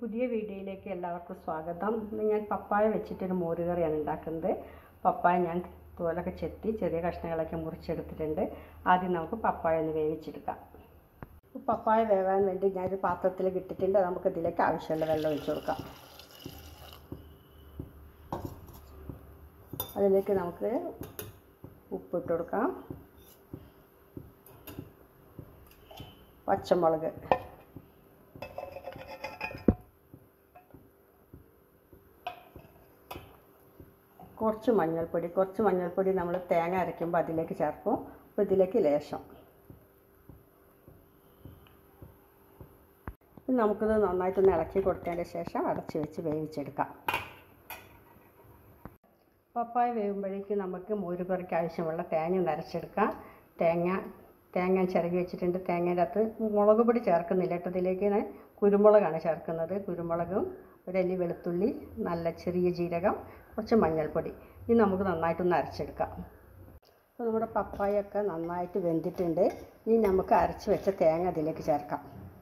പുതിയ വീഡിയോയിലേക്ക് എല്ലാവർക്കും സ്വാഗതം. ഞാൻ പപ്പായ വെച്ചിട്ടൊരു മോരുകറിയാണ് ഉണ്ടാക്കുന്നത്. പപ്പായ ഞാൻ തോലൊക്കെ ചെത്തി ചെറിയ കഷ്ണങ്ങളൊക്കെ മുറിച്ചെടുത്തിട്ടുണ്ട്. ആദ്യം നമുക്ക് പപ്പായ ഒന്ന് വേവിച്ചെടുക്കാം. പപ്പായ വേവാൻ വേണ്ടി ഞാനൊരു പാത്രത്തിലേക്ക് ഇട്ടിട്ടുണ്ട്. നമുക്ക് ഇതിലേക്ക് ആവശ്യമുള്ള വെള്ളം ഒഴിച്ചു കൊടുക്കാം. അതിലേക്ക് നമുക്ക് ഉപ്പിട്ട് കൊടുക്കാം, പച്ചമുളക്, കുറച്ച് മഞ്ഞൾപ്പൊടി നമ്മൾ തേങ്ങ അരയ്ക്കുമ്പോൾ അതിലേക്ക് ചേർക്കും. അപ്പോൾ ഇതിലേക്ക് ലേശം. നമുക്കിത് നന്നായിട്ടൊന്ന് ഇളക്കി കൊടുത്തതിന് ശേഷം അടച്ച് വെച്ച് വേവിച്ചെടുക്കാം. പപ്പായ വേവുമ്പോഴേക്ക് നമുക്ക് മോരുകറിക്ക് ആവശ്യമുള്ള തേങ്ങ നരച്ചെടുക്കാം. തേങ്ങ ചിരകി വെച്ചിട്ടുണ്ട്. തേങ്ങേൻ്റെ അകത്ത് മുളക് പൊടി ചേർക്കുന്നില്ല കേട്ടോ. ഇതിലേക്ക് ഞാൻ കുരുമുളകാണ് ചേർക്കുന്നത്. കുരുമുളകും ഒരല്ലി വെളുത്തുള്ളി, നല്ല ചെറിയ ജീരകം, കുറച്ച് മഞ്ഞൾപ്പൊടി. ഇനി നമുക്ക് നന്നായിട്ടൊന്ന് അരച്ചെടുക്കാം. അപ്പോൾ നമ്മുടെ പപ്പായൊക്കെ നന്നായിട്ട് വെന്തിട്ടുണ്ട്. ഇനി നമുക്ക് അരച്ച് വെച്ച തേങ്ങ അതിലേക്ക് ചേർക്കാം.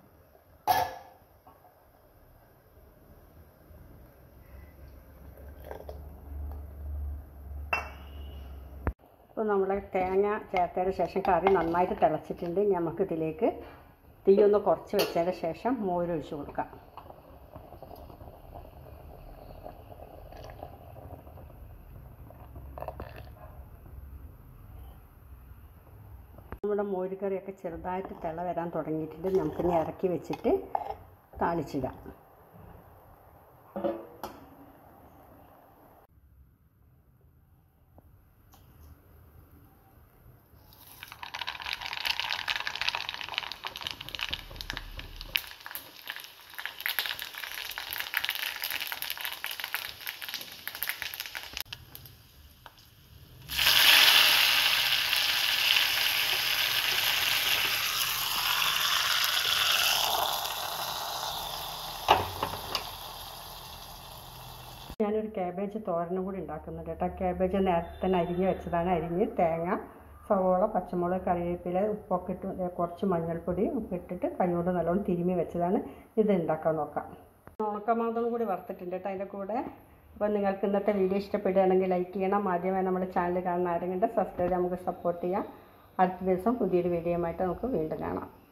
അപ്പോൾ നമ്മുടെ തേങ്ങ ചേർത്തതിന് ശേഷം കറി നന്നായിട്ട് തിളച്ചിട്ടുണ്ട്. നമുക്കിതിലേക്ക് തീയൊന്ന് കുറച്ച് വെച്ചതിന് ശേഷം മോരൊഴിച്ച് കൊടുക്കാം. നമ്മുടെ മോരുകറിയൊക്കെ ചെറുതായിട്ട് തിള വരാൻ തുടങ്ങിയിട്ടുണ്ട്. നമുക്കിനി ഇറക്കി വെച്ചിട്ട് താളിച്ചിടാം. ഞാനൊരു ക്യാബേജ് തോരനും കൂടി ഉണ്ടാക്കുന്നുണ്ട് കേട്ടോ. ക്യാബേജ് നേരത്തെ തന്നെ അരിഞ്ഞ് വെച്ചതാണ്. അരിഞ്ഞ് തേങ്ങ, സവോള, പച്ചമുളക്, കറിവേപ്പില, ഉപ്പൊക്കെ ഇട്ട് കുറച്ച് മഞ്ഞൾപ്പൊടി ഉപ്പിട്ടിട്ട് കൈകൊണ്ട് നല്ലോണം തിരുമ്മി വെച്ചതാണ്. ഇത് ഉണ്ടാക്കാൻ നോക്കാം. ഉണക്കമാന്തളം കൂടി വറുത്തിട്ടുണ്ട് കേട്ടോ അതിൻ്റെ കൂടെ. അപ്പോൾ നിങ്ങൾക്ക് ഇന്നത്തെ വീഡിയോ ഇഷ്ടപ്പെടുകയാണെങ്കിൽ ലൈക്ക് ചെയ്യണം. ആദ്യമായി നമ്മുടെ ചാനൽ കാണുന്ന ആരെങ്കിലും സബ്സ്ക്രൈബ്, നമുക്ക് സപ്പോർട്ട് ചെയ്യാം. അടുത്ത ദിവസം പുതിയൊരു വീഡിയോയുമായിട്ട് നമുക്ക് വീണ്ടും കാണാം.